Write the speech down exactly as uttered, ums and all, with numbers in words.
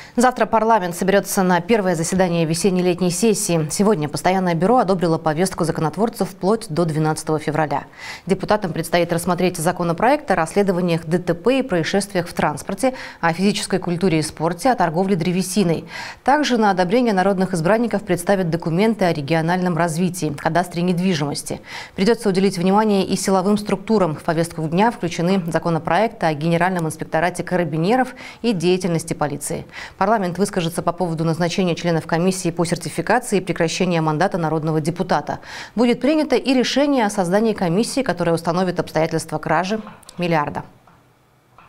Завтра парламент соберется на первое заседание весенне-летней сессии. Сегодня постоянное бюро одобрило повестку законотворцев вплоть до двенадцатого февраля. Депутатам предстоит рассмотреть законопроект о расследованиях ДТП и происшествиях в транспорте, о физической культуре и спорте, о торговле древесиной. Также на одобрение народных избранников представят документы о региональном развитии, кадастре недвижимости. Придется уделить внимание и силовым структурам. В повестку дня включены законопроекты о Генеральном инспекторате карабинеров и деятельности полиции. Парламент выскажется по поводу назначения членов комиссии по сертификации и прекращения мандата народного депутата. Будет принято и решение о создании комиссии, которая установит обстоятельства кражи миллиарда.